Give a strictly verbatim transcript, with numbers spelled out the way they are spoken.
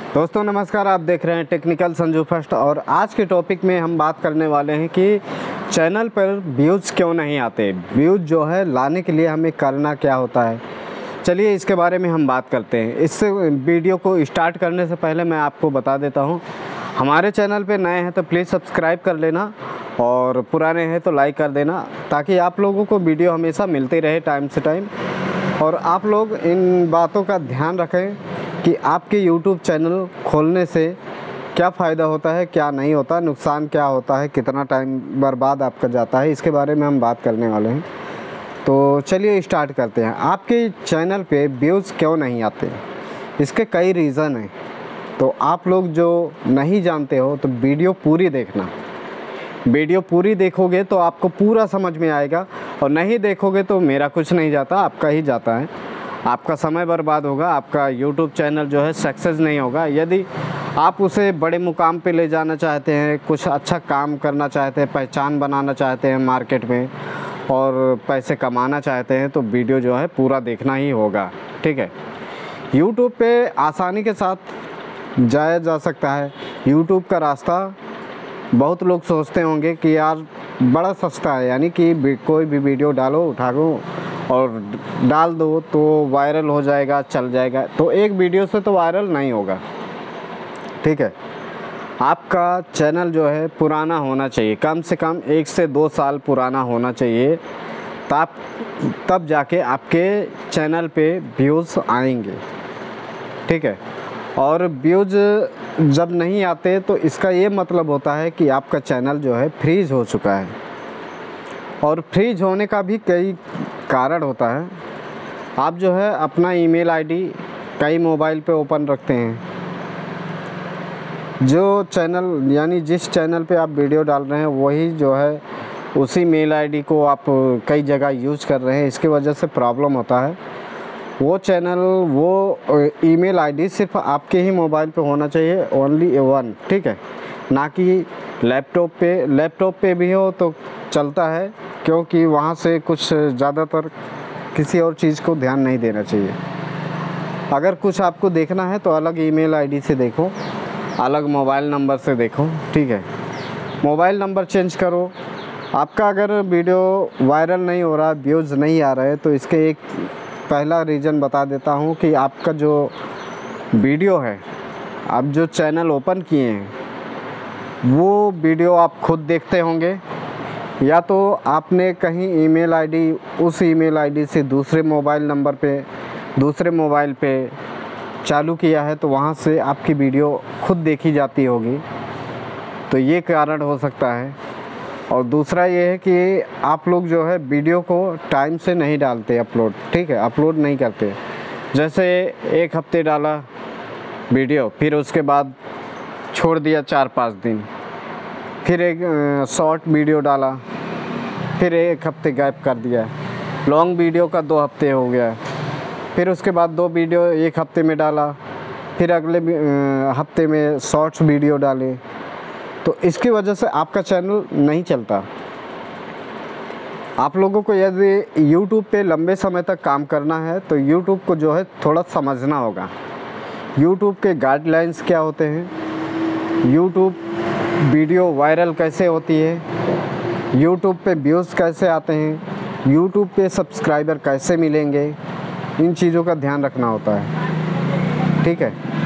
दोस्तों नमस्कार, आप देख रहे हैं टेक्निकल संजू फर्स्ट। और आज के टॉपिक में हम बात करने वाले हैं कि चैनल पर व्यूज़ क्यों नहीं आते। व्यूज़ जो है लाने के लिए हमें करना क्या होता है, चलिए इसके बारे में हम बात करते हैं। इस वीडियो को स्टार्ट करने से पहले मैं आपको बता देता हूं, हमारे चैनल पे नए हैं तो प्लीज़ सब्सक्राइब कर लेना और पुराने हैं तो लाइक कर देना, ताकि आप लोगों को वीडियो हमेशा मिलती रहे टाइम से टाइम। और आप लोग इन बातों का ध्यान रखें कि आपके यूट्यूब चैनल खोलने से क्या फ़ायदा होता है, क्या नहीं होता, नुकसान क्या होता है, कितना टाइम बर्बाद आपका जाता है, इसके बारे में हम बात करने वाले हैं। तो चलिए स्टार्ट करते हैं। आपके चैनल पे व्यूज़ क्यों नहीं आते, इसके कई रीज़न हैं। तो आप लोग जो नहीं जानते हो तो वीडियो पूरी देखना। वीडियो पूरी देखोगे तो आपको पूरा समझ में आएगा, और नहीं देखोगे तो मेरा कुछ नहीं जाता, आपका ही जाता है। आपका समय बर्बाद होगा, आपका यूट्यूब चैनल जो है सक्सेस नहीं होगा। यदि आप उसे बड़े मुकाम पे ले जाना चाहते हैं, कुछ अच्छा काम करना चाहते हैं, पहचान बनाना चाहते हैं मार्केट में और पैसे कमाना चाहते हैं, तो वीडियो जो है पूरा देखना ही होगा, ठीक है। यूट्यूब पे आसानी के साथ जाया जा सकता है। यूट्यूब का रास्ता बहुत लोग सोचते होंगे कि यार बड़ा सस्ता है, यानी कि कोई भी वीडियो डालो, उठा लो और डाल दो तो वायरल हो जाएगा, चल जाएगा। तो एक वीडियो से तो वायरल नहीं होगा, ठीक है। आपका चैनल जो है पुराना होना चाहिए, कम से कम एक से दो साल पुराना होना चाहिए, तब तब जाके आपके चैनल पे व्यूज़ आएंगे, ठीक है। और व्यूज़ जब नहीं आते तो इसका ये मतलब होता है कि आपका चैनल जो है फ्रीज हो चुका है। और फ्रीज होने का भी कई कारण होता है। आप जो है अपना ईमेल आईडी कई मोबाइल पे ओपन रखते हैं, जो चैनल यानी जिस चैनल पे आप वीडियो डाल रहे हैं वही जो है उसी मेल आईडी को आप कई जगह यूज कर रहे हैं। इसकी वजह से प्रॉब्लम होता है। वो चैनल वो ईमेल आईडी सिर्फ आपके ही मोबाइल पे होना चाहिए, ओनली वन, ठीक है। ना कि लैपटॉप पे। लैपटॉप पे भी हो तो चलता है, क्योंकि वहाँ से कुछ ज़्यादातर किसी और चीज़ को ध्यान नहीं देना चाहिए। अगर कुछ आपको देखना है तो अलग ईमेल आईडी से देखो, अलग मोबाइल नंबर से देखो, ठीक है। मोबाइल नंबर चेंज करो। आपका अगर वीडियो वायरल नहीं हो रहा, व्यूज़ नहीं आ रहे, तो इसके एक पहला रीज़न बता देता हूँ कि आपका जो वीडियो है, आप जो चैनल ओपन किए हैं वो वीडियो आप खुद देखते होंगे, या तो आपने कहीं ईमेल आईडी उस ईमेल आईडी से दूसरे मोबाइल नंबर पे दूसरे मोबाइल पे चालू किया है, तो वहाँ से आपकी वीडियो खुद देखी जाती होगी। तो ये कारण हो सकता है। और दूसरा ये है कि आप लोग जो है वीडियो को टाइम से नहीं डालते अपलोड, ठीक है, अपलोड नहीं करते। जैसे एक हफ्ते डाला वीडियो, फिर उसके बाद छोड़ दिया चार पाँच दिन, फिर एक शॉर्ट वीडियो डाला, फिर एक हफ्ते गैप कर दिया, लॉन्ग वीडियो का दो हफ्ते हो गया, फिर उसके बाद दो वीडियो एक हफ्ते में डाला, फिर अगले हफ्ते में शॉर्ट्स वीडियो डाले। तो इसकी वजह से आपका चैनल नहीं चलता। आप लोगों को यदि यूट्यूब पे लंबे समय तक काम करना है तो यूट्यूब को जो है थोड़ा समझना होगा। यूट्यूब के गाइडलाइंस क्या होते हैं, यूट्यूब वीडियो वायरल कैसे होती है, यूट्यूब पे व्यूज़ कैसे आते हैं, यूट्यूब पे सब्सक्राइबर कैसे मिलेंगे, इन चीज़ों का ध्यान रखना होता है, ठीक है।